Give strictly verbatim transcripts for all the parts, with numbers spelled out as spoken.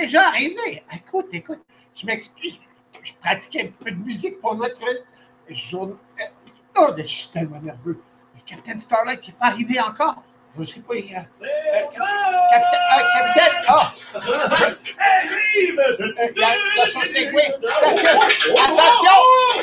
déjà arrivé. Écoute, écoute, je m'excuse. Je pratiquais un peu de musique pour notre journée. Oh, je suis tellement nerveux. Le Capitaine Starlight qui n'est pas arrivé encore. Je ne sais pas. Il y a, euh, Capitaine. Ah, Capitaine. Ah! Hey, oui, monsieur! Euh, la, la son segway. Attention!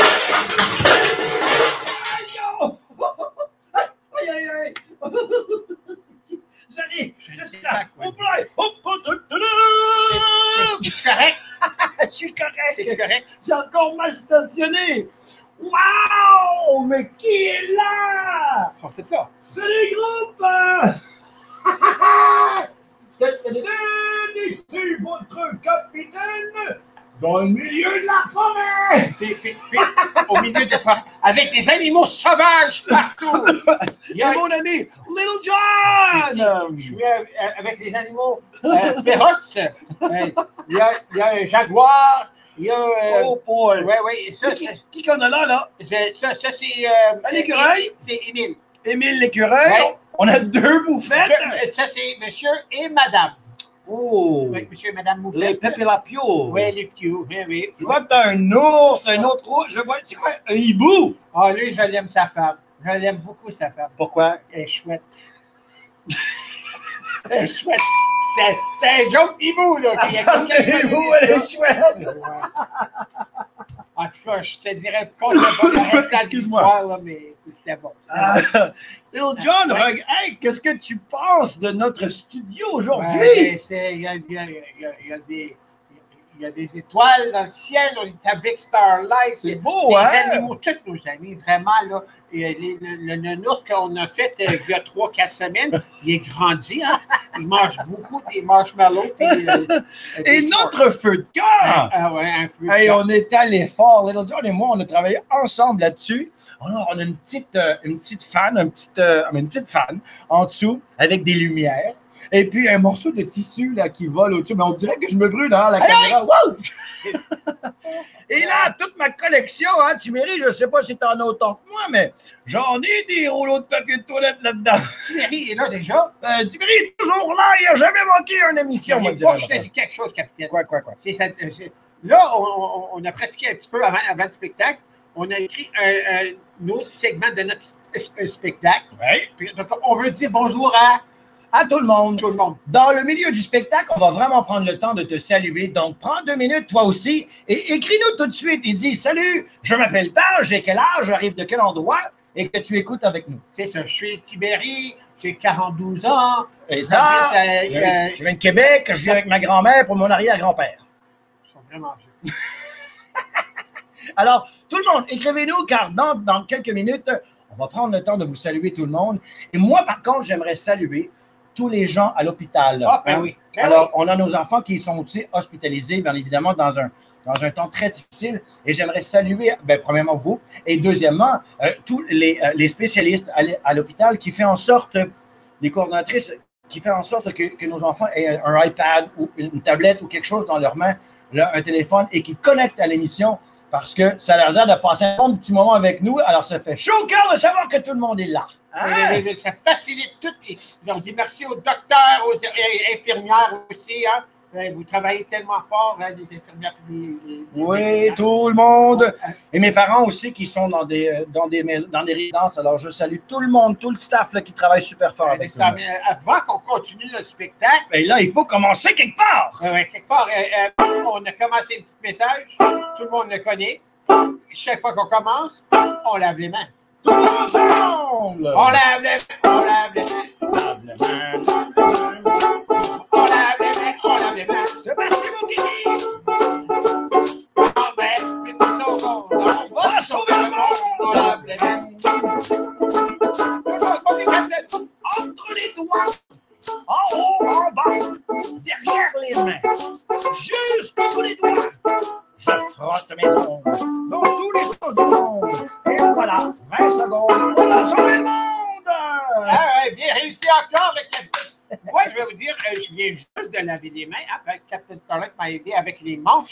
Aïe, aïe, aïe! J'arrive! Je suis là! Ouais. Hop là! Hop, hop, hop, hop! Es-tu correct? Je suis correct! Es-tu correct? J'ai encore mal stationné! Waouh! Mais qui est là? Ils sont tous là. C'est les groupes! Ici votre capitaine dans le milieu de la forêt! Puis, puis, puis, au milieu de la forêt, avec des animaux sauvages partout. Il y a, Et mon ami Little John! je suis euh, avec les animaux euh, féroces. Euh, il, y a, il y a un jaguar. Il y a. Euh, Oh boy! ouais, ouais, ça, Qui, c'est. qui qu'on a là, là? c'est- Ça, ça c'est. Euh, Un écureuil? C'est Émile. Émile l'écureuil. Ouais. On a deux bouffettes. Je- Ça, c'est monsieur et madame. Oh! Oui, monsieur et madame Moufette. Les pépélapio. Oui, les pious. Oui, oui. Je vois que t'as un ours, un autre ours. Je vois, c'est quoi? Un hibou? Ah, lui, je l'aime sa femme. Je l'aime beaucoup, sa femme. Pourquoi? Elle est chouette. Elle est chouette. C'était c'était un joke hibou, là. qu'il y a quelqu'un qui m'a dit Hibou, elle est ça. chouette. Ouais. En tout cas, je te dirais pas le reste de Excuse-moi. l'histoire, là, mais c'était bon. C'était Ah, bon. Little John, Ouais. reg- hey, qu'est-ce que tu penses de notre studio aujourd'hui? Ouais, c'est- Il y, a- il y a- il y a- il y a des. Il y a des étoiles dans le ciel, on est avec Starlight. C'est Il y a beau, des hein? animaux, tous nos amis, vraiment, là. Et les- le, le, le ours qu'on a fait euh, il y a trois, quatre semaines, il est grandi, hein? Il mange beaucoup des marshmallows. Puis, euh, Et des notre feu de Ah, camp! ah ouais, un feu. Hey, on est allé fort. Little John et moi, on a travaillé ensemble là-dessus. Alors, on a une petite, euh, une petite fan, un petit, euh, une petite fan en dessous avec des lumières. Et puis un morceau de tissu là, qui vole au-dessus. Mais on dirait que je me brûle dans la Hey, caméra. Wow! Et là, toute ma collection, hein, Thierry, je ne sais pas si tu en as autant que moi, mais j'en ai des rouleaux de papier de toilette là-dedans. Thierry est là déjà. Euh, Thierry est toujours là, il n'a jamais manqué une émission, moi, Il faut que je te dirais. dise quelque chose, capitaine. Quoi, quoi, quoi? C'est ça- euh, c'est- Là, on, on- on a pratiqué un petit peu avant, avant le spectacle. On a écrit un, un autre segment de notre s- s- spectacle. Oui. Puis, donc, on veut dire bonjour à À tout le monde. tout le monde. Dans le milieu du spectacle, on va vraiment prendre le temps de te saluer. Donc, prends deux minutes, toi aussi, et écris-nous tout de suite et dis « Salut, je m'appelle tant, j'ai quel âge, j'arrive de quel endroit et que tu écoutes avec nous. C'est ça, je suis Tibéri, j'ai quarante-deux ans. » Et ça, j'habite, euh, euh, je viens de Québec, je viens avec ma grand-mère pour mon arrière-grand-père. Ils sont vraiment vieux. Alors, tout le monde, écrivez-nous, car dans, dans quelques minutes, on va prendre le temps de vous saluer tout le monde. Et moi, par contre, j'aimerais saluer tous les gens à l'hôpital. Ah, ben Hein? oui. Ben Alors, oui. on a nos enfants qui sont aussi hospitalisés, bien évidemment, dans un, dans un temps très difficile. Et j'aimerais saluer, bien, premièrement, vous, et deuxièmement, euh, tous les, euh, les spécialistes à l'é- à l'hôpital qui font en sorte, les coordonnatrices, qui font en sorte que, que nos enfants aient un iPad ou une tablette ou quelque chose dans leurs mains, là, un téléphone, et qui connectent à l'émission parce que ça leur aide de passer un bon petit moment avec nous. Alors, ça fait chaud au cœur de savoir que tout le monde est là. Hein? Oui, oui, oui, ça facilite tout. Puis, on dit merci aux docteurs, aux euh, infirmières aussi. Hein. Euh, Vous travaillez tellement fort, hein, les infirmières. Puis les, les- les Oui, infirmières. tout le monde. Et mes parents aussi qui sont dans des, euh, dans des, mais- dans des résidences. Alors, je salue tout le monde, tout le staff là, qui travaille super fort. Euh, avec c'est- nous. mais avant qu'on continue le spectacle, Et là, il faut commencer quelque part. euh, ouais, quelque part, euh, euh, on a commencé un petit message. Tout le monde le connaît. Chaque fois qu'on commence, on lave les mains. Tout ensemble. On lave les mains, on lave les mains. On lave les mains, on lave les mains. C'est parti, mon kiki. Ah ben, c'est tout ça au monde. On va sauver le monde. On lave les mains. Tout le monde, vas-y, capitaine. Entre les doigts, en haut, en bas, derrière les mains, jusqu'au bout des doigts. Je frotte mes ongles dans tous les sens du monde. Et voilà, vingt secondes, on a sauvé le monde. Ah, ouais, bien réussi encore, le capitaine. Moi, je vais vous dire, euh, je viens juste de laver les mains. Hein, Captain Starlight m'a aidé avec les manches.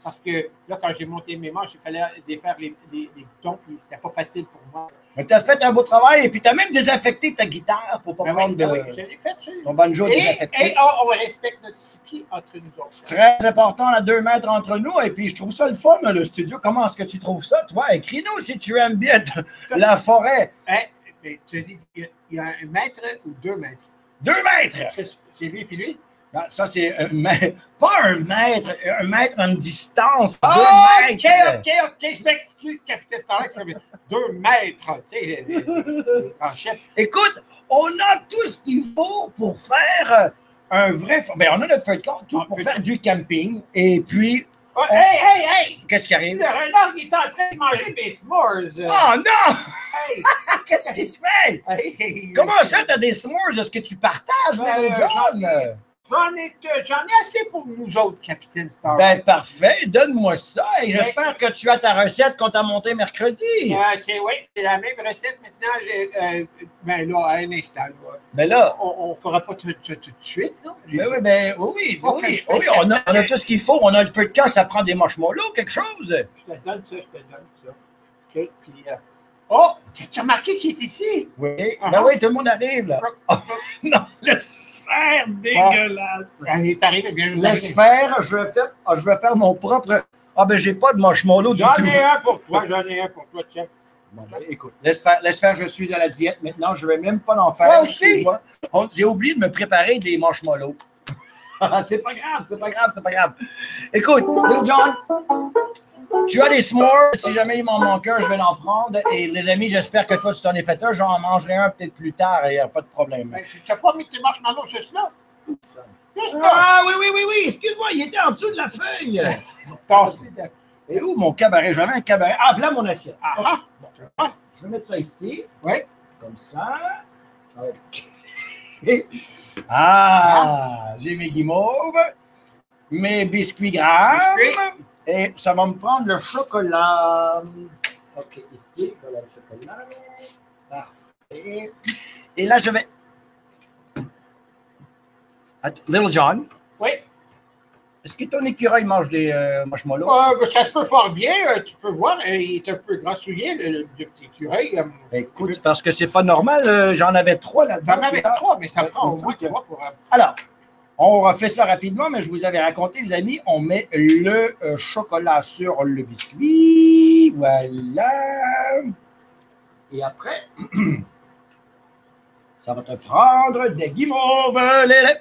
Parce que là, quand j'ai monté mes manches, il fallait défaire les, les, les boutons, puis c'était pas facile pour moi. Mais tu as fait un beau travail et puis tu as même désinfecté ta guitare pour pas Ben prendre oui, de. ben oui, je l'ai fait, je l'ai Ton banjo Et, désinfecté. et on, on respecte notre six pieds entre nous autres. Très important, à deux mètres entre nous. Et puis, je trouve ça le fun, le studio. Comment est-ce que tu trouves ça, toi? Écris-nous si tu aimes bien la forêt. Hein? Mais tu dis, il y a un mètre ou deux mètres? Deux mètres! C'est lui et lui? Non, ça, c'est un mètre. Pas un mètre, un mètre en distance. Ah, deux OK, mètres. OK, OK, je m'excuse, capitaine Starlight, ça fait deux mètres, tu sais, en chef. Écoute, on a tout ce qu'il faut pour faire un vrai. Ben, on a notre feu de camp, tout Ah, pour feu de faire camp. du camping. Et puis, Oh, hey, hey, hey! qu'est-ce qui arrive? Le renard, il est en train de manger des s'mores. Oh non! Hey! Qu'est-ce qui se fait? Hey, hey, Comment hey. ça, t'as des s'mores? Est-ce que tu partages, Euh, Little j'en John? ai- J'en ai, j'en ai assez pour nous autres, capitaine Starlight. Ben, parfait. Donne-moi ça. Et j'espère que tu as ta recette qu'on t'a montée mercredi. Euh, c'est oui, c'est la même recette maintenant. j'ai, Euh, ben là, à un instant. Là. Ben là, On ne fera pas tout, tout, tout de suite. Là. ben oui, ben oui, oui, Faut que oui, je fasse oui, ça. on, a, on a tout ce qu'il faut. On a le feu de camp, ça prend des marshmallows, quelque chose. Je te donne ça, je te donne ça. OK, puis... Euh... Oh! Tu as remarqué qu'il est ici? Oui, Ah, ben ah. oui, tout le monde arrive, là. Oh, non, laisse faire, dégueulasse. Ah, il est arrivé, bien Laisse faire, je vais faire, ah, je vais faire mon propre... Ah ben, j'ai pas de marshmallow du J'en tout. ai un pour toi, j'en ai un pour toi, tiens. Bon, ben, écoute, laisse faire, laisse faire, je suis à la diète maintenant, je vais même pas en faire. Moi aussi. excuse-moi. Oh, j'ai oublié de me préparer des marshmallows. C'est pas grave, c'est pas grave, c'est pas grave. Écoute, Little John, tu as des s'mores. Si jamais il m'en manque un, je vais l'en prendre. Et les amis, j'espère que toi, tu t'en es fait un. J'en mangerai un peut-être plus tard, il n'y a pas de problème. Ben, tu n'as pas mis tes marshmallows juste là? Juste là! Ah oui, oui, oui, oui, excuse-moi, il était en dessous de la feuille. Tassé de- Et où mon cabaret? J'avais un cabaret. Ah, voilà mon assiette. Ah, ah. Ah, Je vais mettre ça ici. oui. Comme ça. OK. Ah, j'ai mes guimauves, mes biscuits grammes, Biscuits. et ça va me prendre le chocolat. OK, ici, voilà le chocolat. Parfait. Et là, je vais... Att- Little John, Oui. est-ce que ton écureuil mange des euh, marshmallows? Euh, ben, ça se peut fort bien. euh, tu peux voir, euh, il est un peu grassouillé, le, le- le petit écureuil. euh, Écoute, parce que c'est pas normal, euh, j'en avais trois là-dedans. T'en avais trois, mais ça Ouais, prend il au me moins semble que- trois pour... euh, Alors, on refait ça rapidement, mais je vous avais raconté, les amis, on met le euh, chocolat sur le biscuit. Voilà. Et après, ça va te prendre des guimauves, les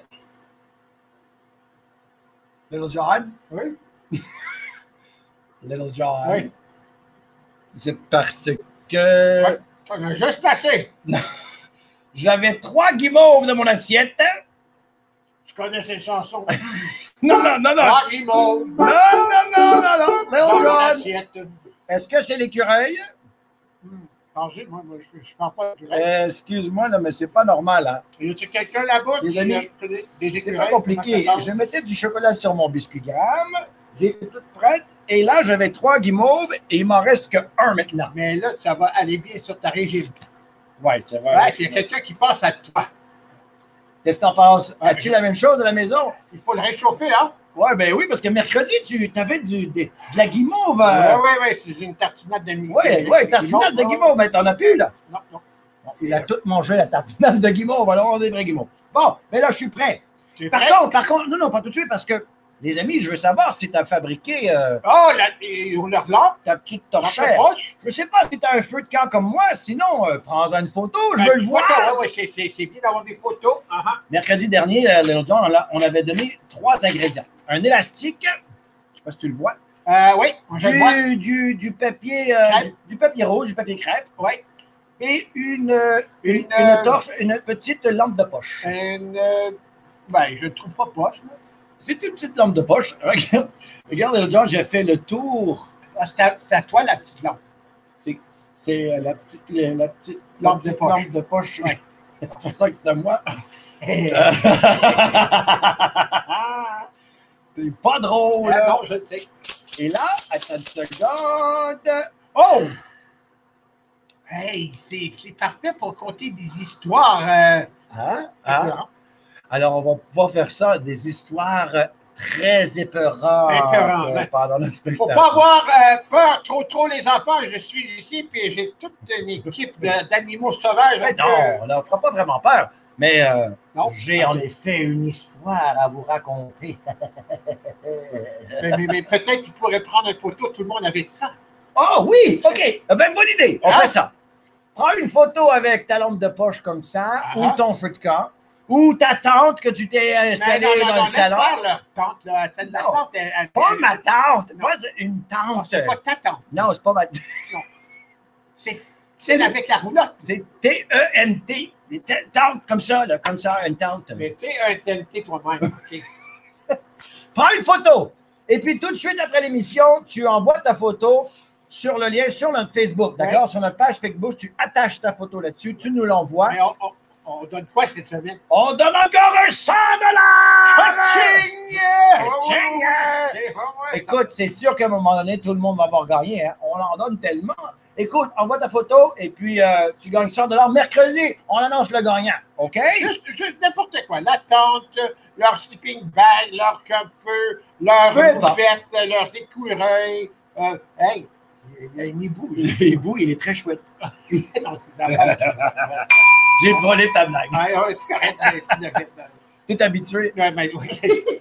Little John. Oui. Little John. Oui. C'est parce que Ouais. T'en as juste assez. j'avais trois guimauves dans mon assiette. Je connais ces chansons. Non, non, non, non. Ah, Rimo. Non, non, non, non, non. Dans Little mon John. assiette. Est-ce que c'est l'écureuil? Hmm. Attendez, moi, moi, je ne parle pas du Euh, Excuse-moi, là, mais c'est pas normal. Hein. Y a-t-il quelqu'un là-bas Les qui amis, a des, des C'est écureuils? pas compliqué. Comment ça Je mettais du chocolat sur mon biscuit gramme. J'étais toute prête. Et là, j'avais trois guimauves et il m'en reste que un maintenant. Mais là, ça va aller bien sur ta régime. Ouais, c'est vrai. Ouais, il y a quelqu'un qui passe à toi. Qu'est-ce que t'en penses? As-tu la même chose à la maison? Il faut le réchauffer, hein? Ouais, ben oui, parce que mercredi, tu avais du, de, de la guimauve. Oui, Euh... oui, oui, c'est une tartinade de guimauve. Ouais, ouais, tartinade de guimauve. Ben, t'en as plus, là. Non, non. Bon, il a tout mangé, la tartinade de guimauve. Alors, on a des vrais guimauves. Bon, mais là, je suis prêt. Tu es Par prêt? contre, par contre, non, non, pas tout de suite, parce que, les amis, je veux savoir si tu as fabriqué euh, Oh, là, et on leur lampe, ta petite lampe torchère. proche. Je sais pas si tu as un feu de camp comme moi, sinon, euh, prends-en une photo, je veux le voir. Oui, oui, c'est bien d'avoir des photos. Ah, ah. Mercredi dernier, euh, Little John, on, a- on avait donné trois ingrédients. Un élastique, je sais pas si tu le vois, Euh, oui, je le vois. du, du, du papier, euh, Crêpe. du, du papier rose, du papier crêpe, Oui. et une, euh, une, Une, une euh, torche, une petite lampe de poche. Une, euh, ben, je ne trouve pas poche. moi. C'est une petite lampe de poche. Regarde, regarde Little John, j'ai fait le tour. Ah, C'est à, c'est à toi, la petite lampe. C'est c'est, euh, la petite, la, la petite, la Lampe de petite poche. lampe de poche. Ouais. C'est pour ça que c'est à moi. C'est pas drôle. Ah, non, je le sais. Et là, attends une seconde. Oh! Hey, c'est c'est parfait pour conter des histoires. Euh, Hein? Hein? Alors, on va pouvoir faire ça, des histoires très épeurant, Épeurant, euh, ben, pendant notre Il ne spectacle. faut pas avoir euh, peur trop trop les enfants. Je suis ici puis j'ai toute une équipe de- d'animaux sauvages. Mais un non, peu- on ne fera pas vraiment peur. Mais euh, Non. j'ai en effet une histoire à vous raconter. Mais, mais- mais peut-être qu'il pourrait prendre une photo, tout le monde avec ça. Oh oui, OK. Ben, bonne idée. On Hein? fait ça. Prends une photo avec ta lampe de poche comme ça, Ah. ou ton feu de camp, ou ta tante que tu t'es Mais installée non, non, dans non, le laisse salon. faire leur tante, là. Celle de la Non. tante, elle- elle- Pas elle- ma tante, Non. pas une Non, tante. c'est pas ta tante. Non, c'est pas ma C'est celle avec la roulotte. C'est T E N T. Des t- Tante comme ça, là, comme ça, une tante. Mais t'es un T N T toi-même. OK. Prends une photo. Et puis tout de suite après l'émission, tu envoies ta photo sur le lien sur notre Facebook, d'accord? Ouais. Sur notre page Facebook, tu attaches ta photo là-dessus, tu nous l'envoies. Mais on, on- on donne quoi cette semaine? On donne encore un cent dollars! Ka-ching! Ka-ching! Ouais, ouais, ouais, Écoute, c'est sûr qu'à un moment donné, tout le monde va avoir gagné. Hein? On en donne tellement. Écoute, envoie ta photo et puis euh, tu gagnes cent dollars mercredi. On annonce le gagnant. OK? Juste, juste n'importe quoi. La tente, leur sleeping bag, leur feu, leur Peu importe. bouffette, leurs écureuils. Euh, hey, il y a un hibou. Le hibou, il est très chouette. Non, c'est ça. Ouais, J'ai volé ta blague. ouais, c'est correct, mais tu l'as fait. T'es habitué? Ouais, mais oui.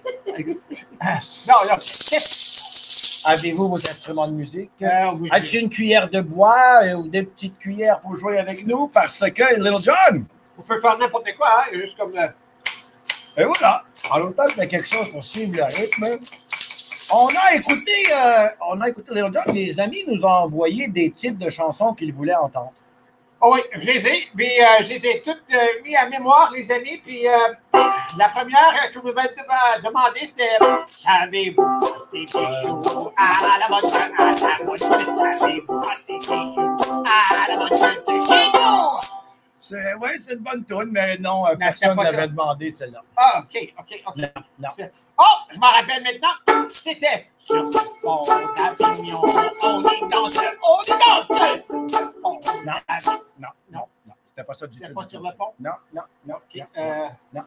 Non, non. qu'est-ce- Avez-vous vos instruments de musique? Euh, oui, As-tu une cuillère de bois euh, ou des petites cuillères pour jouer avec nous? Parce que, Little John, on peut faire n'importe quoi, hein, juste comme le. et voilà, en autant que quelque chose pour suivre le rythme. On a écouté, euh, on a écouté Little John, les amis nous ont envoyé des titres de chansons qu'ils voulaient entendre. Oh oui, je les ai, mais euh, je les ai toutes euh, mis à mémoire, les amis. Puis euh, la première euh, que vous m'avez dem- demandé, c'était Savez-vous des bijoux à la bonne fête, à la bonne fête, savez-vous des bijoux à la bonne fête de chez nous? C'est, ouais, c'est une bonne tune, mais non, euh, Mais personne c'était pas n'avait ça. demandé celle-là. Ah, OK, OK, OK. Non, non. Oh, je m'en rappelle maintenant. C'était sur le pont d'Avignon. On y danse, on y danse. On Non, Avignon. non, non, non. C'était pas ça du C'était tout. pas du sur tout. le pont? Non, non, non. OK. non. Euh, Non.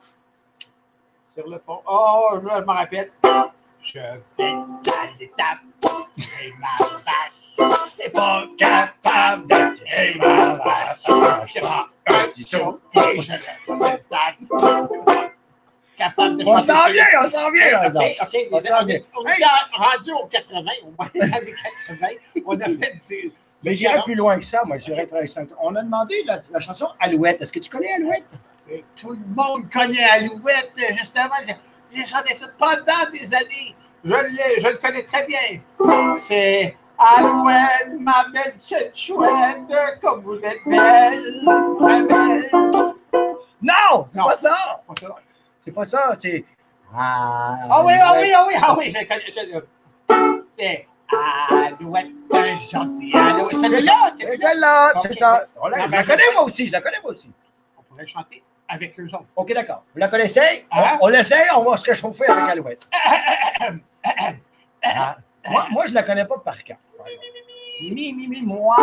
Sur le pont. Oh, là, je m'en rappelle. Je vais à l'étape. Et ma vache. T'es pas capable de tirer ma vache. Je prends un petit saut et je le passe. Capable de On chanter s'en sur- vient, on s'en vient, OK, par OK. exemple. les- On s'en on vient. est- On est rendu aux quatre-vingts, au moins les années quatre-vingts. On a fait du. Mais j'irais plus loin que ça, moi. J'irais plus loin. On a demandé la, la chanson Alouette. Est-ce que tu connais Alouette? Et tout le monde connaît Alouette, justement. J'ai, j'ai chanté ça pendant des années. Je, l'ai, je le connais très bien. C'est Alouette, ma belle chouette, comme vous êtes belle, très belle. Non, c'est Non. pas ça. C'est pas ça, c'est. Ah, Ah oui, ah oui, ah oui, ah oui, je le connais. je le- C'est Alouette, gentille Alouette. C'est Celle-là, ça, c'est c'est ça. celle-là, Ok. c'est ça. On la- Non, je ben, la je- connais moi aussi, je la connais moi aussi. On pourrait chanter avec eux autres. OK, d'accord. Vous la connaissez? Hein? On, on l'essaye, on va se réchauffer avec Alouette. Ah, moi, moi, je la connais pas par cœur. Mi, mi, mi, moi.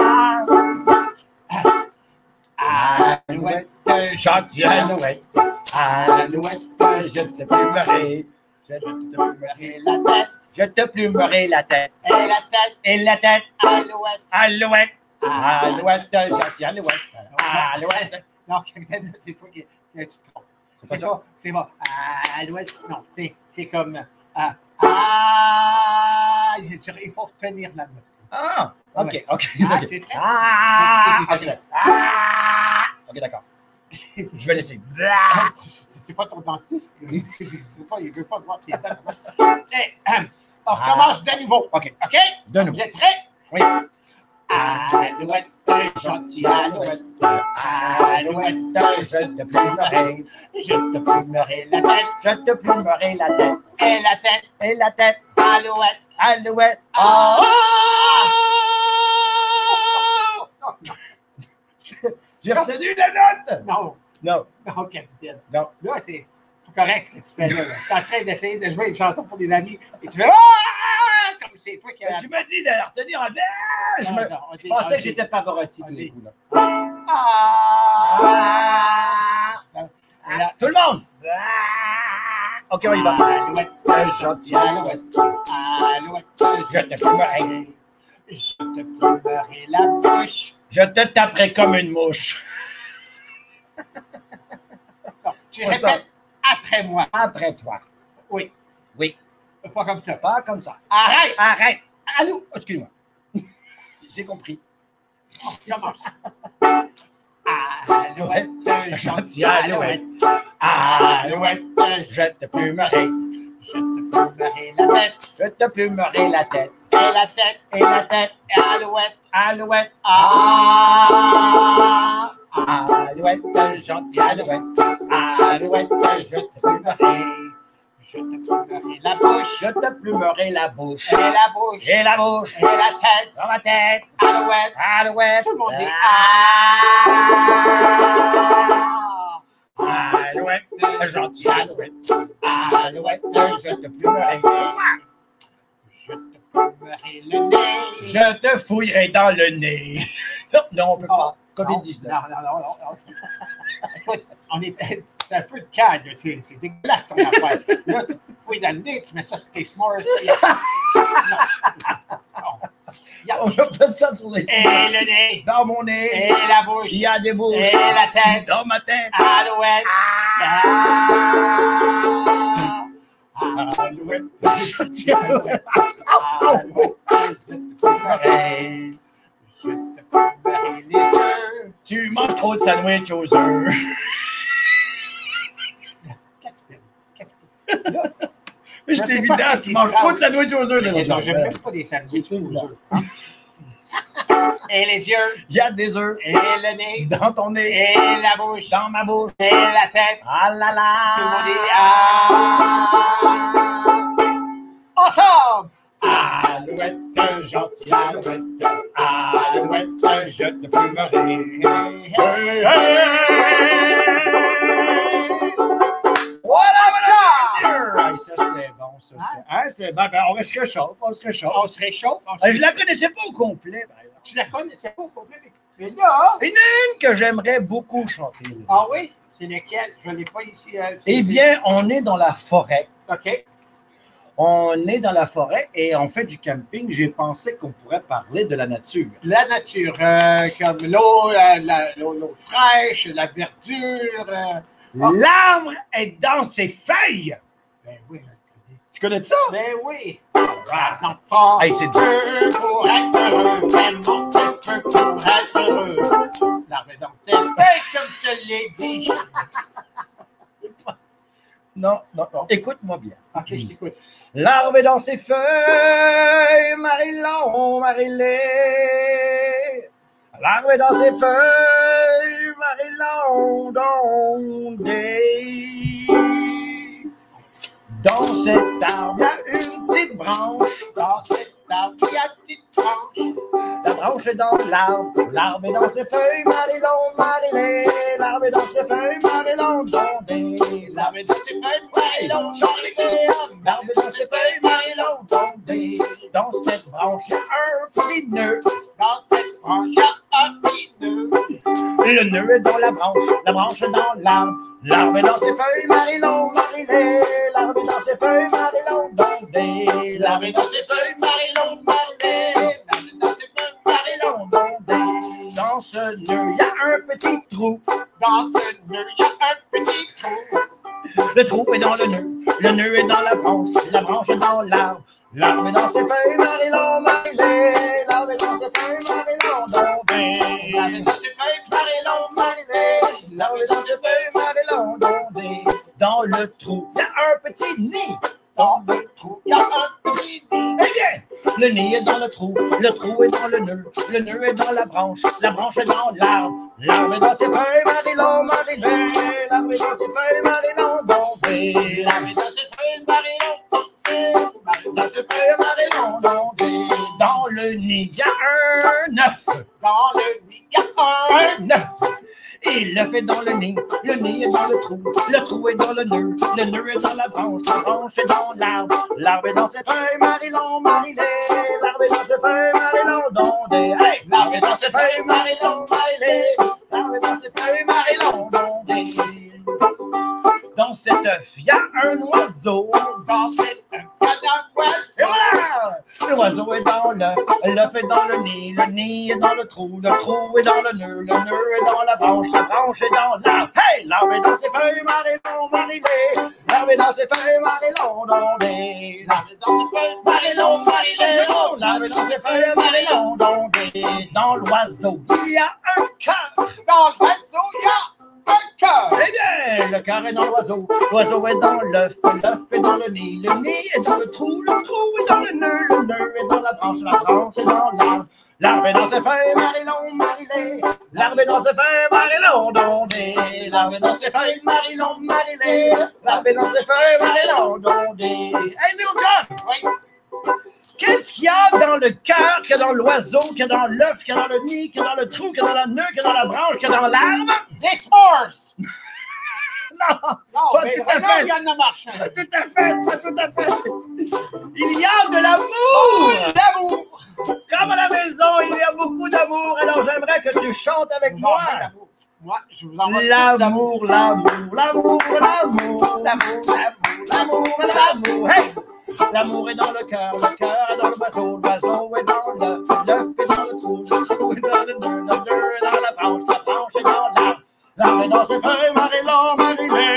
Alouette, Gentille Alouette. Alouette, je te plumerai. Je te plumerai la tête, Je te plumerai la tête. et la tête, Et la tête. Alouette. Alouette. Alouette, gentille Alouette. Alouette. Non, capitaine, c'est toi qui, qui tu te trompes. C'est pas C'est ça. pas, c'est pas. Alouette, non, c'est, c'est comme. Ah, ah, il faut retenir la note. Ah, OK, Ouais. OK. Ah, OK. t'es prêt? Ah, OK, ah, OK, d'accord. Je vais laisser. Ah, c'est c'est pas ton dentiste. Il veut pas, il veut pas voir tes dents. Eh, hum, on recommence de nouveau. OK, OK? de nouveau. Vous êtes prêts? Oui. Alouette, gentille Alouette. Alouette, je te plumerai. Je te plumerai la tête Je te plumerai la tête. et la tête. Et la tête. Alouette. Alouette. Ah. Oh! J'ai retenu la note. Non, Non, non, capitaine. non. Là, c'est pas correct ce que tu fais là. là. Tu es en train d'essayer de jouer une chanson pour des amis et tu fais ah! Comme c'est toi qui as. Tu m'as dit de retenir un air. Je, Non, me- non, on je dit- pensais on que dit- j'étais Pavarotti on tous les dit- coups. Là. Ah! Ah, tout le monde. Ah. OK, on y va. Alouette, gentille alouette. Alouette, Je te plumerai. Je te plumerai la bouche. Je te taperai comme une mouche. Non, tu Pas répètes après moi. Après toi. Oui, Oui. pas comme ça. Pas comme ça. Arrête! Arrête. Allô? Oh, excuse-moi. J'ai compris. On commence. Alouette, gentille alouette. Alouette, je te plumerai. Je te plumerai la tête. Je te plumerai la tête. Et la tête. Et la tête. Alouette. Alouette. Ah! Alouette, gentille alouette. Alouette, je te plumerai. Je te plumerai la bouche. Je te plumerai la bouche. Et la bouche. Et la bouche. Et la tête. Dans ma tête. Alouette. Alouette. Tout le monde dit Ah. Alouette, gentille alouette. Alouette, je te plumerai. Je te plumerai le nez. Je te fouillerai dans le nez. Non, non, on peut Oh, pas. covid dix-neuf. Non, non, non, non, non. Écoute, on est, c'est un feu de canne, là. C'est, c'est dégueulasse ton affaire. Là, tu fouilles dans le nez, tu mets ça sur tes s'mores. Non, non. On a fait ça sur les Et le nez. Dans mon nez. Et la bouche. Il y a des bouches. Et la tête. Dans ma tête. Alouette. Ah. Alouette, gentille alouette. Alouette. Je te plumerai. Je te plumerai les yeux. Tu manges trop de sandwich aux œufs. Capitaine, capitaine. Mais Je c'est sais évident, pas ce tu qui manges est trop de sandwich aux œufs. Non, là, j'aime même pas des sandwichs aux évident. œufs. Et les yeux. Il y a des œufs Et le nez. dans ton nez. Et la bouche. Dans ma bouche. Et la tête. Ah là là. Tout le monde dit ah. Ensemble. Alouette, gentille alouette. Alouette, je te plumerai. Hey, hey. Voilà, madame, monsieur. Hey, ça, c'était bon, ça. C'était, hein, c'était bon. Ben, on se réchauffe, on se réchauffe. On se réchauffe. On se... Euh, Je la connaissais pas au complet, par exemple. Tu la connaissais pas au complet, mais- mais là. Il y en a une que j'aimerais beaucoup chanter. là. Ah oui? C'est lequel? Je ne l'ai pas ici. euh, c'est- Eh bien, on est dans la forêt. OK. On est dans la forêt et on fait du camping. J'ai pensé qu'on pourrait parler de la nature. La nature, euh, comme l'eau, la- la- l'eau, l'eau fraîche, la verdure. euh, L'arbre est dans ses feuilles. Ben oui, je le connais. Tu connais ça? Ben oui. Ah. Non, pas Hey, c'est peu pour être heureux, vraiment peu pour être heureux. L'arbre est dans ses feuilles, comme je te l'ai dit. Non, non, non. Écoute-moi bien. OK, je t'écoute. L'arbre est dans ses feuilles, Marie-Long, Marie-Lé. L'arbre est dans ses feuilles, Marie-Long, Dondé. Dans cet arbre, il y a une petite branche. Dans cet arbre, il y a une petite branche. La branche est dans l'arbre, l'arbre est dans ses feuilles, Marie-Long, Marie-Lé. L'arbre est dans ses feuilles, Marie-Long, Dondé. L'arbre est dans ses feuilles, Marie-Long, Dondé. L'arbre est dans ses feuilles, Marie-Long, Dondé. Dans cette branche, il y a un petit nœud. Dans cette branche, il y a un petit nœud. Le nœud est dans la branche, la branche est dans l'arbre. L'arbre est dans ses feuilles, Marie-Long, Marie-Lé. L'arbre est dans ses feuilles, Marie-Long, Dondé. L'arbre est dans ses feuilles, Marie-Long, Dondé. L'arbre est dans ses feuilles, Marie-Long, Dondé. Dans ce nœud, il y a un petit trou. Dans ce nœud, il y a un petit trou. Le trou est dans le nœud, le nœud est dans la branche, la branche est dans l'arbre. L'arbre est dans ses feuilles, Marie-Long, Marie-Lé. L'arbre est dans ses feuilles, Marie-Long, Dondé. L'arbre est dans ses feuilles, Marie-Long, Marie-Lé. L'arbre est dans ses feuilles, Marie-Long, Dondé. Dans le trou, il y a un petit nid. Dans le trou, il y a un petit nid. Eh bien, le nid est dans le trou, le trou est dans le nœud, le nœud est dans la branche, la branche est dans l'arbre. L'arbre est dans ses feuilles, Marie-Long, Marie-Lé. L'arbre est dans ses feuilles, Marie-Long, Dondé. L'arbre est dans ses feuilles, Marie-Long, Dondé. Dans ses feuilles, Marie-Long, Dondé. Dans le nid, il y a un œuf. Dans le nid, il y a un Un œuf. Et l'œuf est dans le nid, le nid est dans le trou, le trou est dans le nœud, le nœud est dans la branche, la branche est dans l'arbre. L'arbre est dans ses feuilles, Marie-Long, Marie-Lé. L'arbre est dans ses feuilles, Marie-Long, Dondé. Hey! L'arbre est dans ses feuilles, Marie-Long, Marie-Lé. L'arbre est dans ses feuilles, Marie-Long, Dondé. Dans cet œuf, il y a un oiseau. Dans cet œuf, Et voilà! L'oiseau est dans l'œuf, l'œuf est dans le nid, le nid est dans le trou, le trou est dans le nœud, le nœud est dans la branche, la branche est dans l'arbre. Hey! L'arbre est dans ses feuilles, marilon, marilé. L'arbre est dans ses feuilles, marilon, dondé. L'arbre est dans ses feuilles, marilon, marilé. L'arbre est dans ses feuilles, marilon, dondé. Dans l'oiseau, il y a un cœur. Dans l'oiseau, il y a un cœur. Eh bien, le cœur est dans l'oiseau, l'oiseau est dans l'œuf, l'œuf est dans le nid, le nid est dans le trou, le trou est dans le nœud, le nœud est dans la branche, la branche est dans l'arbre. L'arbre est dans ses feuilles, marilon, marilé. L'arbre est dans ses feuilles, marilon, dondé. L'arbre est dans ses feuilles, marilon, marilé. L'arbre est dans ses feuilles, marilon, dondé. Hey, Little John! Oui. Qu'est-ce qu'il y a dans le cœur, qu'il y a dans l'oiseau, qu'il y a dans l'œuf, qu'il y a dans le nid, qu'il y a dans le trou, qu'il y a dans la nœud, qu'il y a dans la branche, qu'il y a dans l'arbre? Des s'mores. Non, Non, pas mais tout à vraiment, fait. il y en a marché. Pas tout à fait, pas tout à fait. Il y a de l'amour. L'amour. Comme à la maison, il y a beaucoup d'amour. Alors j'aimerais que tu chantes avec moi. L'amour. Moi, je vous envoie L'amour, l'amour, l'amour, l'amour, l'amour, l'amour, l'amour. Hey! L'amour est dans le cœur, le cœur est dans le bateau, l'oiseau est dans l'œuf, l'œuf est dans le trou, le trou est dans le nœud, le nœud est dans la branche, la branche est dans l'arbre. L'arbre est dans ses feuilles, marilon, marilé.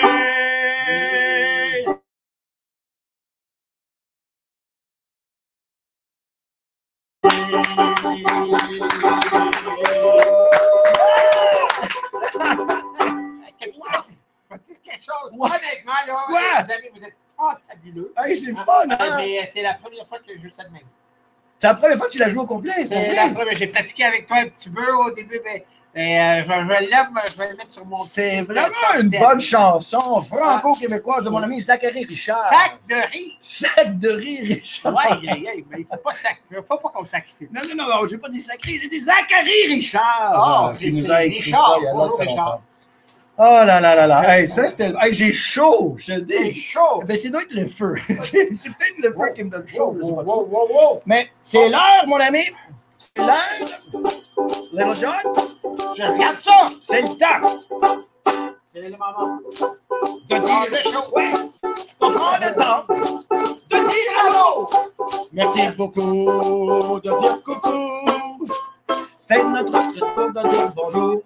Peux-tu quelque chose? Ouais. Honnêtement, là, Ouais. les amis, vous êtes fantabuleux. Hey, c'est le fun, hein? Mais c'est la première fois que je joue ça de même. C'est la première fois que tu l'as joué au complet, c'est C'est vrai? la première. J'ai pratiqué avec toi un petit peu au début, mais, mais euh, je, je l'aime, je vais le mettre sur mon C'est petit vraiment top une ten. bonne chanson franco-québécoise de mon ami Zachary Richard. Sac de riz. Sac de riz, Richard. Ouais, aïe, aïe, mais il ne faut pas, sac... faut pas qu'on sacrifie. Non, non, non, j'ai pas dit Zachary, j'ai dit Zachary Richard. Oh, qui nous c'est a écrit Richard. ça il y a Bonjour, très Richard. longtemps. Oh là là là là. Hey, ça, c'était... Hey, j'ai chaud, je te C'est dis. chaud. Ben, c'est doit être le feu. c'est c'est peut-être le feu qui me donne chaud. je sais Wow, pas wow, trop. wow, wow. Mais c'est l'heure, mon ami. C'est l'heure. Little John, Je regarde ça. c'est le temps. C'est le moment. De dire chaud. Ouais. On prend le temps de dire allô. Merci beaucoup de dire coucou. C'est notre tour de dire bonjour.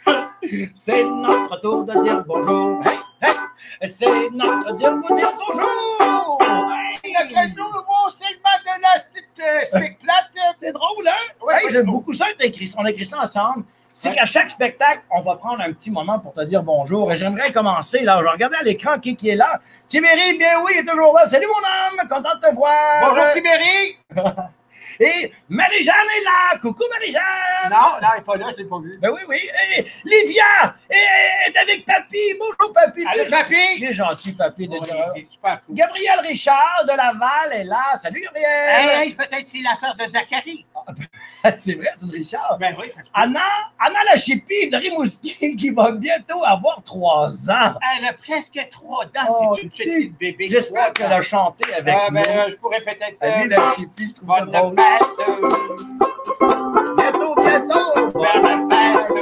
C'est notre tour de dire bonjour. Hey, hey. C'est notre dire de dire bonjour. Hey. Notre nouveau segment de la petite euh, spectacle. C'est drôle, hein? Ouais, Hey, ouais, j'aime ouais. beaucoup ça. t'as écrit- On a écrit ça ensemble. C'est Ouais. qu'à chaque spectacle, on va prendre un petit moment pour te dire bonjour. Et j'aimerais commencer, là. Je vais regarder à l'écran qui, qui est là. Thibéry, bien oui, il est toujours là. Salut, mon homme. Content de te voir. Bonjour, Tibéry. Et Marie-Jeanne est là. Coucou, Marie-Jeanne. Non, non, elle n'est pas là, je ne l'ai pas vu. Ben oui, oui. Et Livia est avec Papy. Bonjour, Papy. Allô, Il papy. est gentil, Papy, Oui, d'être là. c'est super cool. Gabriel Richard de Laval est là. Salut, Gabriel. Hey, hey, peut-être c'est la sœur de Zachary. C'est vrai, c'est une Richard. Ben oui, ça se peut. Anna, Anna la chipie de Rimouski qui va bientôt avoir trois ans. Elle a presque trois dents, Oh, c'est une petite bébé. J'espère Trois qu'elle dents. a chanté avec Ah, ben, nous. euh, je pourrais peut-être. Annie euh, la chipie, je trouve ça Bonne drôle. fête. Bientôt, bientôt. Bonne fête. Euh,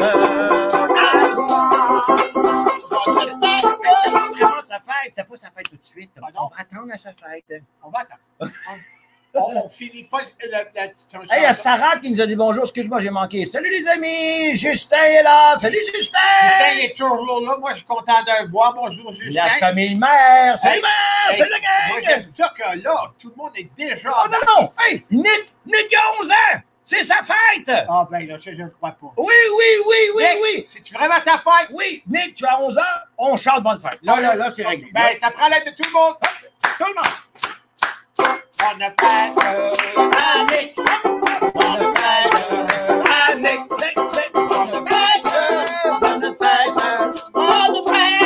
Bonne fête. C'est vraiment sa fête. C'est pas sa fête tout de suite. Ah non. On va attendre à sa fête. On va attendre. On, on finit pas la, la petite chanson. Hey, il y a Sarah qui nous a dit bonjour. Excuse-moi, j'ai manqué. Salut les amis. Justin est là. Salut Justin. Justin est toujours là. Moi, je suis content de le voir. Bonjour, Justin. La famille mère. Salut Hey, mère. Hey, Salut moi, la gang. j'aime ça que là, tout le monde est déjà. Oh non, non. Hey, Nick, Nick a onze ans. C'est sa fête. Ah, ben là, ça, je ne crois pas. Oui, oui, oui, oui, Nick, oui. c'est-tu vraiment ta fête? Oui, Nick, tu as onze ans, on chante bonne fête. Là, là, là, c'est réglé. Ben, ça prend l'aide de tout le monde. Tout le monde. Bonne fête à Nick. Bonne fête à Nick. Nick, Nick, Bonne fête, bonne fête, bonne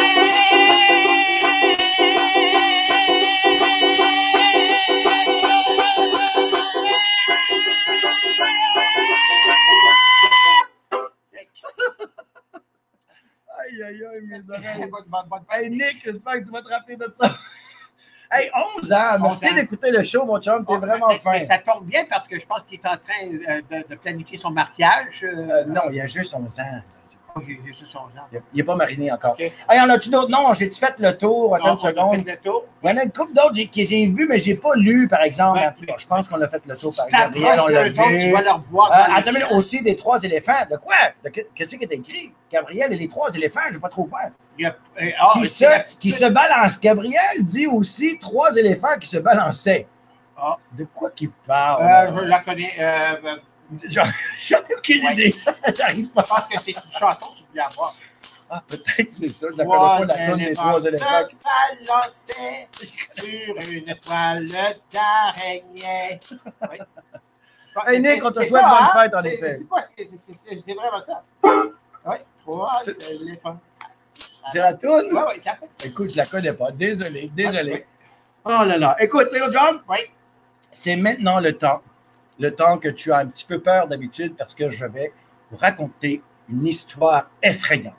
Aïe, aïe, aïe, mes oreilles. fête. Bonne, bonne, bonne Hey, fête. Nick, j'espère que tu vas te rappeler de ça. Hey, onze ans. Merci onze ans. d'écouter le show, mon chum. T'es Oh, vraiment mais- fin. mais ça tombe bien parce que je pense qu'il est en train euh, de, de planifier son mariage. euh. Euh, non, il y a juste onze ans. Ok, c'est son genre. Il n'est pas mariné encore. Okay. Hey, en as-tu d'autres? Non, j'ai-tu fait le tour? Attends Ah, une seconde. fait le tour. Il y en a une couple d'autres que j'ai vues, mais je n'ai pas lu, par exemple. Ouais. En tout cas, je pense qu'on a fait le tour, par Si tu exemple. Gabriel, on l'a t'approches d'eux autres, vu. tu vas leur voir. Euh, attends, mais aussi des trois éléphants. De quoi? De que- Qu'est-ce qui est écrit? Gabriel et les trois éléphants, je ne vais pas trop faire. Il y a, euh, ah, qui, c'est la se, petite qui pute. se balance. Gabriel dit aussi trois éléphants qui se balançaient. Ah. De quoi qu'il parle? Euh, je la connais. Euh, euh, J'en j'en ai aucune Ouais. idée. J'arrive pas. je pense que c'est une chanson que tu voulais avoir. Ah, peut-être c'est ça. Je la Trois connais pas, la tourne des trois éléphants. se balançaient sur une toile d'araignée. Oui. Hey, Nick, on te C'est souhaite ça, bonne hein? fête, en C'est- effet. dis-moi, c'est- c'est- c'est c'est vraiment ça. Oui, trois C'est- éléphants. C'est la toune? Oui, oui, ça fait. Écoute, je la connais pas. Désolé, désolé. Oui, Oh là là. Écoute, Little John, oui. c'est maintenant le temps. Le temps que tu as un petit peu peur d'habitude parce que je vais vous raconter une histoire effrayante.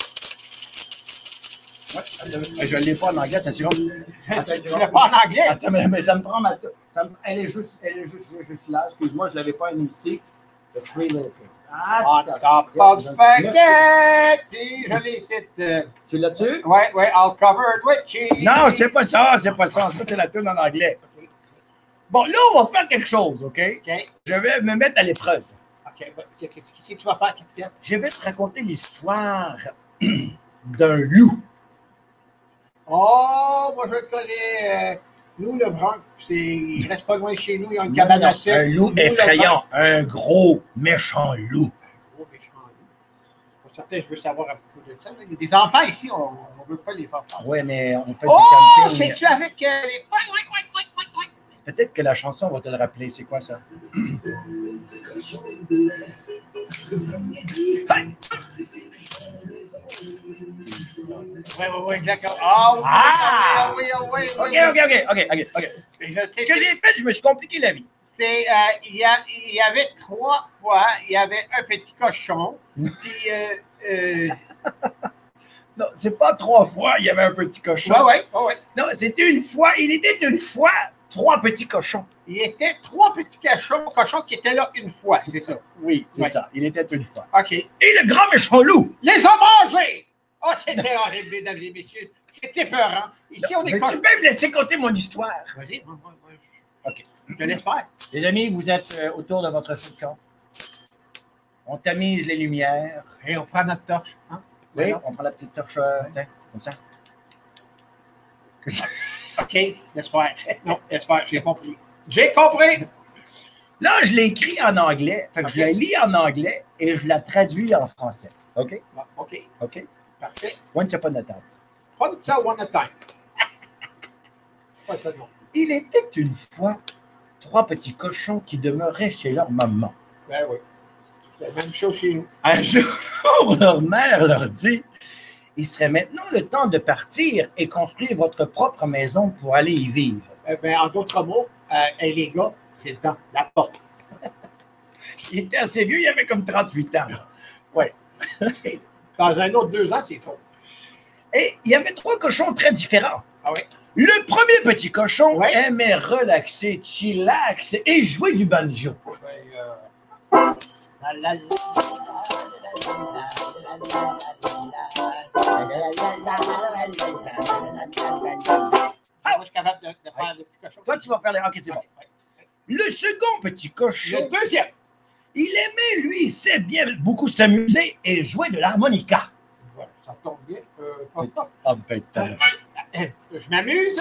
Ouais, je ne l'ai pas en anglais, attends une seconde. Attends une Tu ne seconde. l'as pas en anglais? Attends, mais, mais ça me prend ma. Ça me- elle est juste, elle est juste, juste là. Excuse-moi, je ne l'avais pas mis ici. The Three Little Pigs. On Attends, top of Merci. spaghetti. Je les cite. euh, Tu l'as-tu? Oui, oui, all covered with cheese. Non, c'est pas ça, c'est pas ça. Ça, c'est la tune en anglais. Bon, là, on va faire quelque chose, OK? OK. Je vais me mettre à l'épreuve. OK. bon, Qu'est-ce que tu vas faire, capitaine? Je vais te raconter l'histoire d'un loup. Oh, moi, je le connais. euh, nous, le Bronx, c'est, il reste pas loin de chez nous. Il y a une cabane à sucre. Un loup Nous, le effrayant, un gros, méchant loup. Bronx. Gros méchant loup. Pour certains, je veux savoir un peu de ça. Il y a des enfants ici, on ne veut pas les faire faire. Oui, mais on fait Oh, du camping. c'est-tu avec euh, les... Ouais, ouais, ouais, ouais, ouais, ouais. Peut-être que la chanson va te le rappeler. C'est quoi ça? Hey! Oui, oui, oui, exactement. Ah oui, Ah! oui, oui, oui, OK, oui. OK, OK, OK, OK, OK. Je sais Ce que j'ai fait, je me suis compliqué la vie. C'est, euh, il, y a, il y avait trois fois, il y avait un petit cochon, puis, euh, euh, Non, c'est pas trois fois, il y avait un petit cochon. ouais, ouais, ouais, ouais. Non, c'était une fois, il était une fois trois petits cochons. Il y était trois petits cochons, cochons qui étaient là une fois, c'est ça. Oui, c'est Ouais. ça. Il était une fois. OK. Et le grand méchant loup. Les a mangés! Oh, c'était horrible, mesdames et messieurs. C'était peurant. Ici, on est Mais tu cochons. peux me laisser compter mon histoire. Vas-y, moi, moi, moi, OK. je te laisse faire. Les amis, vous êtes euh, autour de votre feu de camp. On tamise les lumières. Et on prend notre torche. Hein? Oui, Voilà. on prend la petite torche, euh, tiens, comme ça. OK, laisse faire. Non, laisse faire, j'ai compris. J'ai compris! Là, je l'ai écrit en anglais. Fait que OK. je la lis en anglais et je la traduis en français. OK? Bon, OK, OK? parfait. Once upon a time. Prends ça one at a time. C'est pas ça, non. Il était une fois trois petits cochons qui demeuraient chez leur maman. Ben oui. C'est la même chose chez nous. Un jour, leur mère leur dit il serait maintenant le temps de partir et construire votre propre maison pour aller y vivre. Eh ben, en d'autres mots, euh, hey, les gars, c'est le temps. La porte. Il était assez vieux, il avait comme trente-huit ans. Ouais. Dans un autre deux ans, c'est trop. Et il y avait trois cochons très différents. Ah oui? Le premier petit cochon Ouais. aimait relaxer, chillax et jouer du banjo. Ben, euh... la, la, la, Ah, moi, je suis capable de, de faire le petit cochon. Toi, tu vas faire les... OK, c'est bon. Ouais, ouais. Le second petit cochon, Le deuxième. il aimait, lui, il sait bien beaucoup s'amuser et jouer de l'harmonica. Voilà, ça tombe bien. Euh, Ah, ben, t'as- je m'amuse.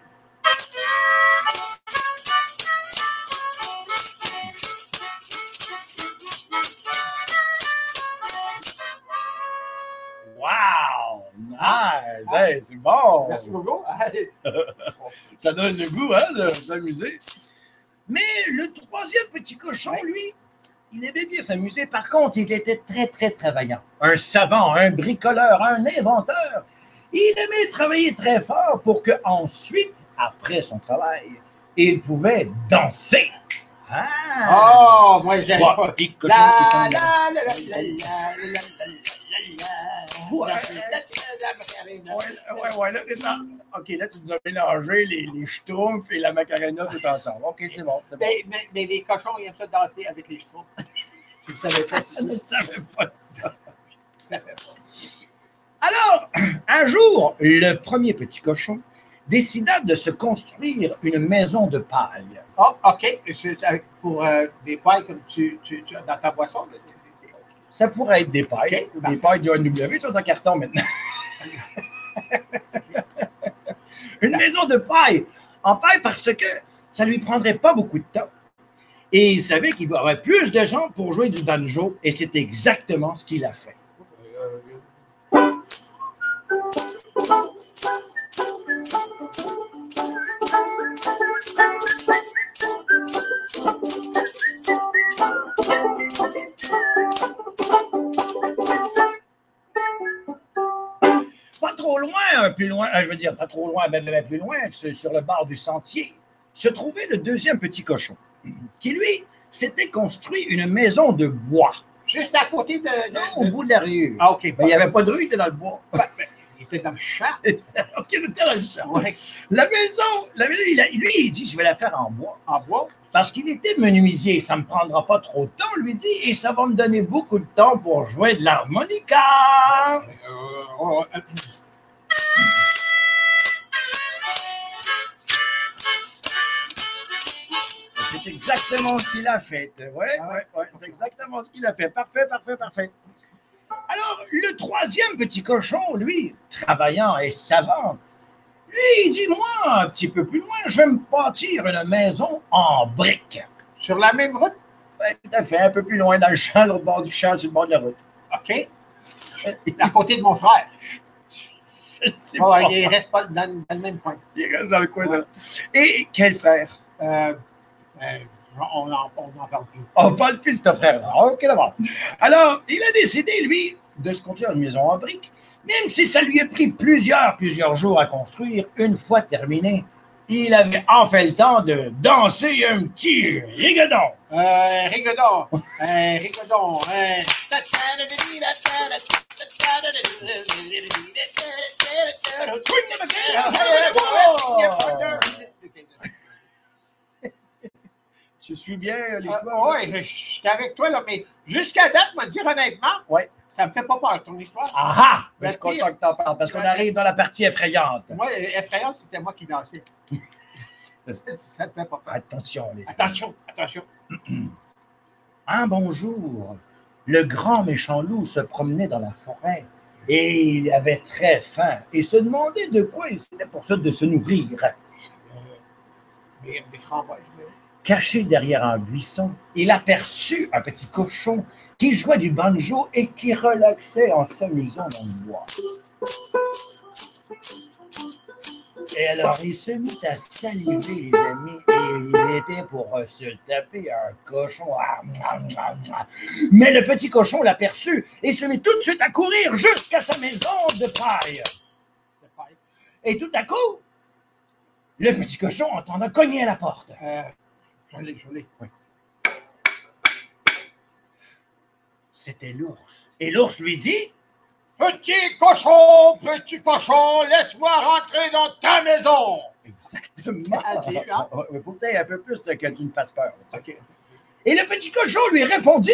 Wow! Nice! Hey, c'est bon! Merci beaucoup. Allez. Ça donne le goût, hein, de s'amuser. Mais le troisième petit cochon, lui, il aimait bien s'amuser. Par contre, il était très, très travaillant. Un savant, un bricoleur, un inventeur. Il aimait travailler très fort pour que ensuite, après son travail, il pouvait danser. Ah! Oh, moi, j'aime Trois pas. petits cochons La, qui la, sont la, là. la, la, la, la, la, la, Ouais. la, Ouais, ouais, ouais, là, là, OK, là, tu nous as mélangé les, les schtroumpfs et la macarena tout ensemble. OK, c'est bon, c'est bon. Mais, mais, mais les cochons, ils aiment ça danser avec les schtroumpfs. Tu ne savais pas. Je ne savais pas ça. Ça fait pas. Alors, un jour, le premier petit cochon décida de se construire une maison de paille. Oh, OK. C'est pour euh, des pailles comme tu, tu, tu as dans ta boisson. Là. Ça pourrait être des pailles, Okay, des pailles du A W, sont en carton maintenant. Une maison de paille, en paille parce que ça ne lui prendrait pas beaucoup de temps. Et il savait qu'il y aurait plus de gens pour jouer du banjo, et c'est exactement ce qu'il a fait. Pas trop loin, plus loin, je veux dire, pas trop loin, mais même plus loin, sur le bord du sentier, se trouvait le deuxième petit cochon, qui, lui, s'était construit une maison de bois. Juste à côté de... de non, au bout de la rue. Ah, OK. Mais il n'y avait pas de rue, il était dans le bois. Ben, ben, il était dans le champ. OK, il était dans le champ. Ouais. La maison, la maison il a, lui, il dit, je vais la faire en bois. En bois? Parce qu'il était menuisier, ça ne me prendra pas trop de temps, lui dit, et ça va me donner beaucoup de temps pour jouer de l'harmonica. Euh, oh, euh, C'est exactement ce qu'il a fait. Oui, oui, oui, c'est exactement ce qu'il a fait. Parfait, parfait, parfait. Alors, le troisième petit cochon, lui, travaillant et savant, lui, il dit, moi, un petit peu plus loin, je vais me bâtir une maison en briques. sur la même route? Oui, tout à fait, un peu plus loin dans le champ, au bord du champ, sur le bord de la route. OK. À côté de mon frère. Je sais Oh, pas. il ne reste pas dans, dans le même coin. Il reste dans le coin. De... Et quel frère? Euh, euh, on n'en parle plus. On parle plus de ton frère. Là. OK, d'abord. Alors, il a décidé, lui, de se construire une maison en briques, même si ça lui a pris plusieurs, plusieurs jours à construire. Une fois terminé, il avait enfin le temps de danser un petit rigodon. Euh, rigodon. Un rigodon. Un... Tu suis bien Euh, l'histoire? oui, je, je suis avec toi, là, mais jusqu'à date, me dire honnêtement, Oui. ça me fait pas peur, ton histoire. Ah ah! La Je suis content pire- que t'en parles, parce qu'on arrive dans la partie effrayante. Moi, effrayant, c'était moi qui dansais. ça, ça te fait pas peur. Attention, les Attention, attention. Un bon jour, le grand méchant loup se promenait dans la forêt et il avait très faim et se demandait de quoi il c'était pour ça de se nourrir. Euh, des, des framboises. Mais... Caché derrière un buisson, il aperçut un petit cochon qui jouait du banjo et qui relaxait en s'amusant dans le bois. Et alors, il se mit à saliver, les amis, et il était pour euh, se taper un cochon. Mais le petit cochon l'aperçut et se mit tout de suite à courir jusqu'à sa maison de paille. de paille. Et tout à coup, le petit cochon entendait cogner à la porte. Euh, je l'ai, je l'ai. Oui. C'était l'ours. Et l'ours lui dit, Petit cochon, petit cochon, laisse-moi rentrer dans ta maison. exactement. Ah, tu sais, hein? Il faut peut-être un peu plus que tu me fasses peur. OK. Et le petit cochon lui répondit,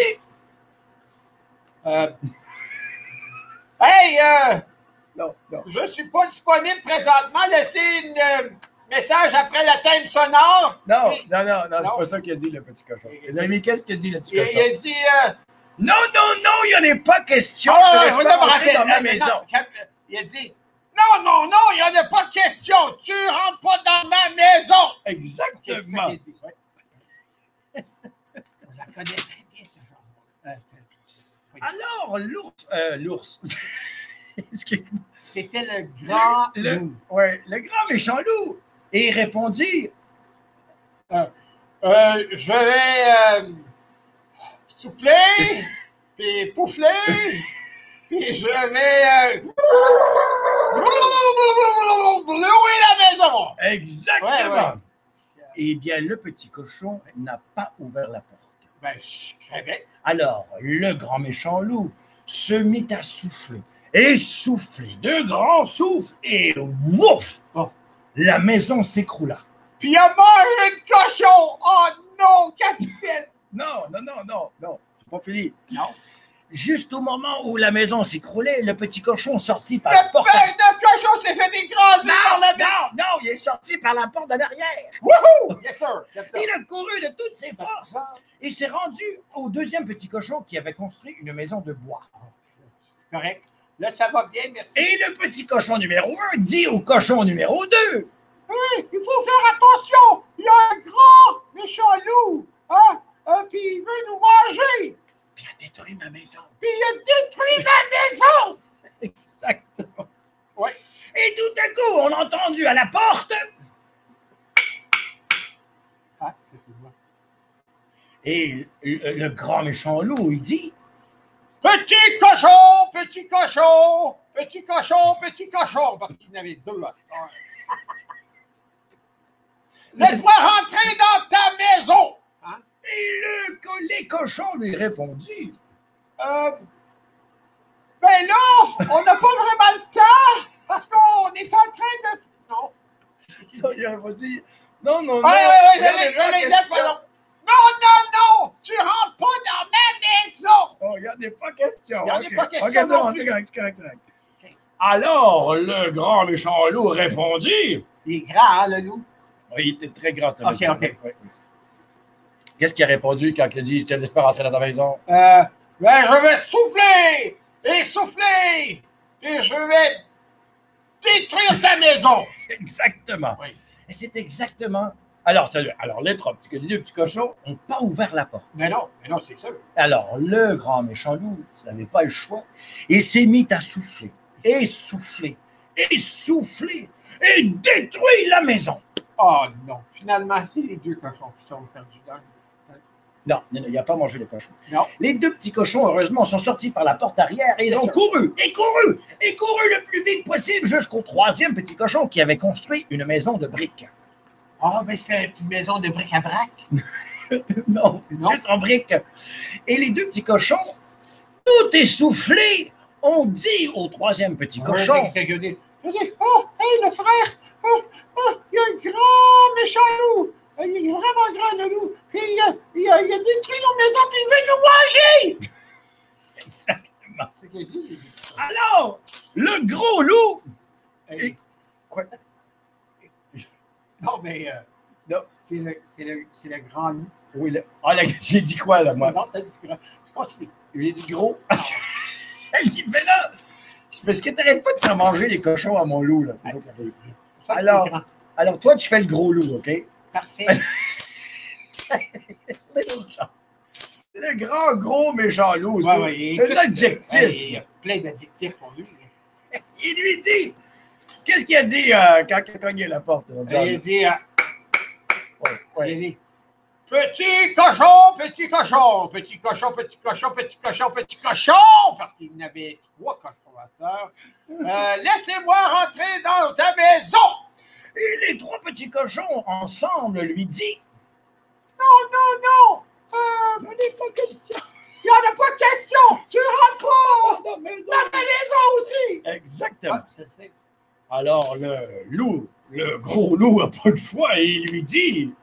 Euh, hey, euh, non, non. je suis pas disponible présentement. Laissez un euh, message après la thème sonore. Non, Et- non, non, non, Non. c'est pas ça qu'il a dit, le petit cochon. Et- Les amis, qu'est-ce qu'il a dit, le petit Il, cochon? il a dit... Euh, Non, non, non, il n'y en a pas question. Ah, je ouais, reste ouais, pas ouais, rentré ouais, dans ma ouais, maison. non, calme- il a dit non, non, non, il n'y en a pas de question. Tu rentres pas dans ma maison. C'est ça Exactement. qu'il a dit. Ouais. On la connaît très bien, ce genre. Euh, oui. Alors, l'ours, euh, l'ours, excuse-moi. C'était le grand le, loup. ouais, le grand méchant loup. Et il répondit, Euh, euh, je vais euh, souffler, puis poufler, puis je vais euh, louer la maison. exactement. Ouais, ouais. Eh bien, le petit cochon n'a pas ouvert la porte. Ben, je très bien. Alors, le grand méchant loup se mit à souffler et souffler de grands souffles et ouf! Oh. La maison s'écroula. Puis il a mangé le cochon. Oh non, capitaine. Non, non, non, non, non, c'est pas fini. Non. juste au moment où la maison s'écroulait, le petit cochon sortit par Le la porte. père de cochon s'est fait écraser par la maison! Non, non, il est sorti par la porte en arrière. Wouhou! Yes, sir! J'aime ça. Il a couru de toutes ses forces et s'est rendu au deuxième petit cochon qui avait construit une maison de bois. C'est correct. Là, ça va bien, merci. Et le petit cochon numéro un dit au cochon numéro deux. Oui, il faut faire attention! Il y a un grand méchant loup! Hein? Euh, puis il veut nous manger! Puis il a détruit ma maison. Puis il a détruit ma maison! Exactement. Oui. Et tout à coup, on a entendu à la porte. Ah, ça c'est moi. Et le, le grand méchant loup, il dit. Petit cochon, petit cochon, petit cochon, petit cochon, parce qu'il y en avait deux à cette heure. Laisse-moi rentrer dans ta maison! Hein? Et le, les cochons lui répondit. Euh, ben là, on n'a pas vraiment le temps, parce qu'on est en train de... Non. Il a dit. Non, non, non. Ah, oui, oui, il y je avait pas l'ai, je l'ai, question. laisse-moi donc. Non, non, non! Tu rentres pas dans ma maison! Oh, il n'y en a pas question. Il y en a Ok. pas question Ok, c'est non bon, plus. c'est correct, c'est correct, c'est correct. Alors, le grand méchant loup répondit. Il est grand, hein, le loup? Oui, il était très grand, ce Ok, monsieur. ok. Oui, oui. Qu'est-ce qu'il a répondu quand il a dit « Je te laisse pas rentrer dans ta maison Euh, ben, je vais souffler et souffler et je vais détruire ta maison. » Exactement. Oui. Et c'est exactement... Alors, salut. Alors, les trois petits, les deux petits cochons n'ont pas ouvert la porte. Mais non, mais non, c'est ça. Alors, le grand méchant loup, il n'avait pas le choix, il s'est mis à souffler, et souffler, et souffler, et détruire la maison. Oh non, finalement, c'est les deux cochons qui sont perdus dans... Non, non, non, il n'a pas mangé les cochons. Non. Les deux petits cochons, heureusement, sont sortis par la porte arrière et ils ont ça. couru, et couru, et couru le plus vite possible jusqu'au troisième petit cochon qui avait construit une maison de briques. Ah, mais c'est une maison de bric-à-brac. Non, Non. juste en briques. Et les deux petits cochons, tout essoufflés, ont dit au troisième petit cochon. C'est que dit, il dit, oh, hey, le frère, oh, oh, il y a un grand méchant loup. Il est vraiment grand, le loup. Puis il a, il a, il a détruit nos maisons, puis il veut nous manger. Exactement. C'est ce qu'il a dit. Alors, le gros loup. Hey, Et- Quoi? non, mais euh, Non. c'est le, c'est le, c'est le grand loup. Oui, le- ah, là, j'ai dit quoi, là, moi? Non, t'as dit grand. Continue. J'ai dit gros. Il dit, mais là, c'est parce que t'arrêtes pas de faire manger les cochons à mon loup, là. C'est ça que ça fait. C'est ça que Alors- c'est grand. Alors, toi, tu fais le gros loup, OK? Parfait. C'est l'autre genre. C'est le grand, gros, méchant loup, ça. Ouais, ouais, C'est un adjectif. Ouais, il y a plein d'adjectifs pour lui. Il lui dit, qu'est-ce qu'il a dit euh, quand il a cogné la porte? Là, John? Il a dit, euh, Ouais, ouais. il a dit, petit cochon, petit cochon, petit cochon, petit cochon, petit cochon, petit cochon, parce qu'il y en avait trois cochons à cette heure. Euh, laissez-moi rentrer dans ta maison. Et les trois petits cochons, ensemble, lui dit, Non, non, non. Euh, il n'y pas question. il n'y en a pas question. Tu rentres pas dans ma maison. dans ma maison aussi. Exactement. Ah, c'est- c'est- Alors, le loup, le gros loup n'a pas de choix et il lui dit,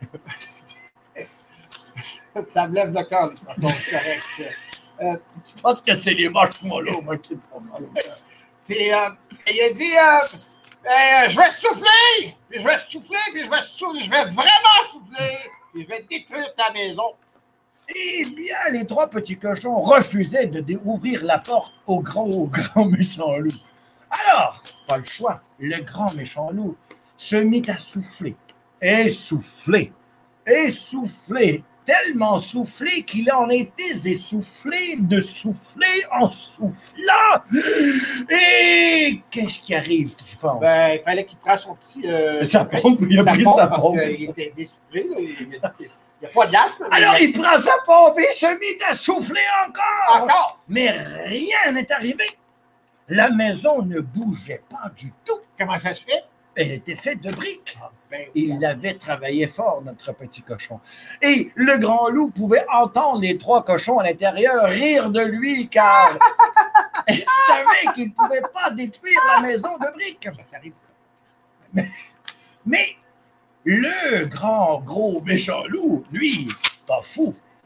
Ça me lève le cœur, les cochons, c'est correct. Euh, je pense que c'est les marshmallows, moi, qui te font mal. c'est, euh, il a dit, euh, euh, je vais souffler, puis je vais souffler, puis je vais souffler, je vais vraiment souffler, puis je vais détruire ta maison. Eh bien, les trois petits cochons refusaient de déouvrir la porte au grand, au grand méchant loup. Alors, pas le choix, le grand méchant loup se mit à souffler, et souffler, et souffler, tellement soufflé qu'il en était essoufflé de souffler en soufflant. Et qu'est-ce qui arrive, tu penses? Ben, il fallait qu'il prenne son petit... Euh, Sa pompe, il a pris sa parce pompe. qu'il était dessoufflé, là, il n'y a, il y a pas d'asthme. mais- Alors, il prend sa pompe et se mit à souffler encore. Encore? Mais rien n'est arrivé. La maison ne bougeait pas du tout. Comment ça se fait? Elle était faite de briques. Ah, ben, Il avait travaillé fort, notre petit cochon. Et le grand loup pouvait entendre les trois cochons à l'intérieur rire de lui car il savait qu'il ne pouvait pas détruire la maison de briques. ça arrive. Mais, mais le grand, gros, méchant loup, lui, pas fou,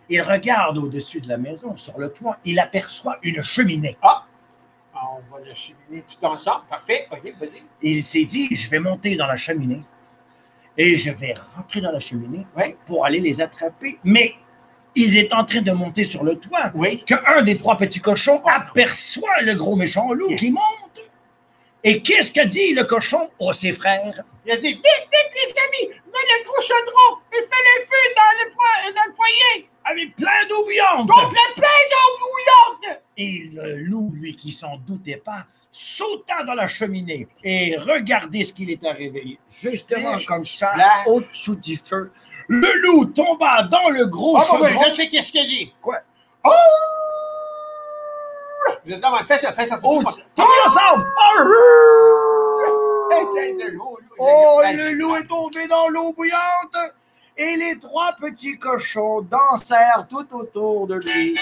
Il regarde au-dessus de la maison, sur le toit, il aperçoit une cheminée. Ah! On va la cheminer tout ensemble. Parfait. OK, vas-y. Il s'est dit, je vais monter dans la cheminée et je vais rentrer dans la cheminée Oui. pour aller les attraper. Mais ils étaient en train de monter sur le toit Oui. qu'un des trois petits cochons Oh. aperçoit le gros méchant loup Yes. qui monte. Et qu'est-ce qu'a dit le cochon à ses frères? Il a dit, vite, vite, les amis, mets le gros chaudron et fais le feu dans le, po- dans le foyer. Avec plein d'eau bouillante. Donc, plein, plein d'eau bouillante. Et le loup, lui, qui s'en doutait pas, sauta dans la cheminée et regardez ce qu'il est arrivé. Justement Flash, comme ça, flash. au-dessous du feu, le loup tomba dans le gros Oh, bon, chaudron. ben, je sais qu'est-ce qu'il a dit. Quoi? Oh! Je dis, fais ça, fais ça. Oh, Tout tout ensemble! le monde. Oh, le loup est tombé dans l'eau bouillante et les trois petits cochons dansèrent tout autour de lui.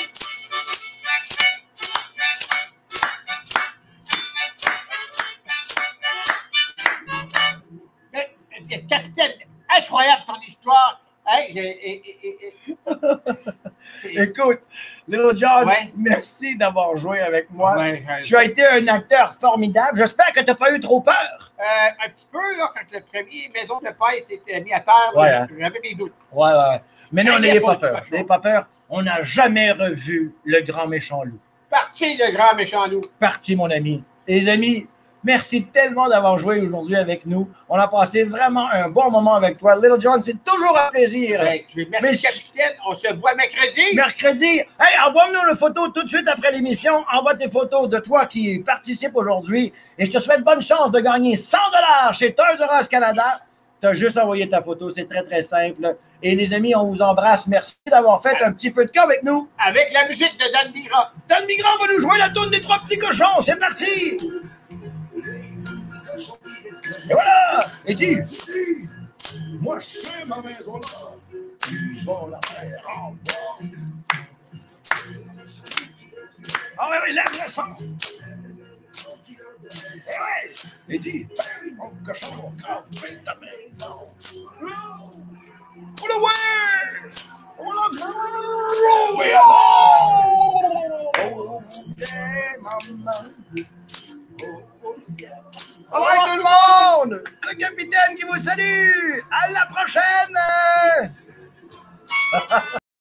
Mais, euh, capitaine, incroyable ton histoire. Hey, et, et, et, et, c'est- Écoute, Little John, Ouais. merci d'avoir joué avec moi. Ouais, ouais. Tu as été un acteur formidable. J'espère que tu n'as pas eu trop peur. Euh, un petit peu, là, quand le premier maison de paille s'était mis à terre, Ouais, là, hein. j'avais mes doutes. Ouais, ouais. Mais non, Hey, n'ayez y a pas pas de peur. cochon. N'ayez pas peur. On n'a jamais revu le grand méchant loup. Parti, le grand méchant loup. Parti, mon ami. Et les amis, merci tellement d'avoir joué aujourd'hui avec nous. On a passé vraiment un bon moment avec toi. Little John, c'est toujours un plaisir. Ouais, merci, Mais- capitaine. On se voit mercredi. Mercredi, hey, envoie-nous une photo tout de suite après l'émission. Envoie tes photos de toi qui participe aujourd'hui. Et je te souhaite bonne chance de gagner cent dollars chez Toys R Us Canada. Tu as juste envoyé ta photo. C'est très, très simple. Et les amis, on vous embrasse. Merci d'avoir fait un petit feu de camp avec nous. Avec la musique de Dan Mira. Dan Migrant va nous jouer la tourne des trois petits cochons. C'est parti! Et voilà! Et dis, moi, je fais ma maison là. Ils vont la faire en bois. Ah oui, oui, lève le son. Et ouais! Et dis, ben, mon cochon, casse ta maison. On la ouais! On la oh, oui, oh! Yeah, maman. All right, tout le monde! Le capitaine qui vous salue! À la prochaine!